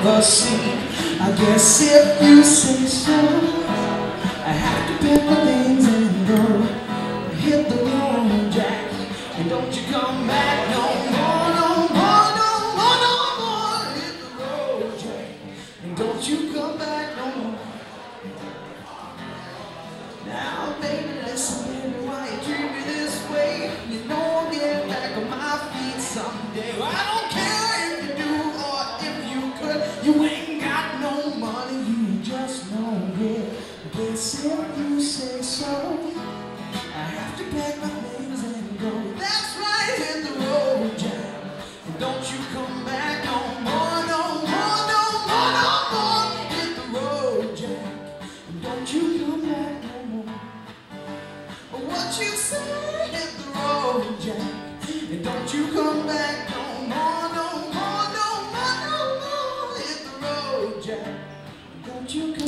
ever seen. I guess if you say so, I have to pack my things and go. Hit the road, Jack, and don't you come back no more, no more, no more, no more. Hit the road, Jack, and don't you come back no more. Now, baby, listen, baby, why you treat me this way? You know I'll get back on my feet someday. Well, I don't care if you do or if you could. You ain't got no money, you just don't get. Guess if you say so, I have to pack my things and go. That's right, hit the road, Jack, and don't you come back no more, no more, no more, no more. Hit the road, Jack, and don't you come back no more. What you say, hit the road, Jack, and don't you come back no more, no more, no more, no more. Hit the road, Jack, and don't you come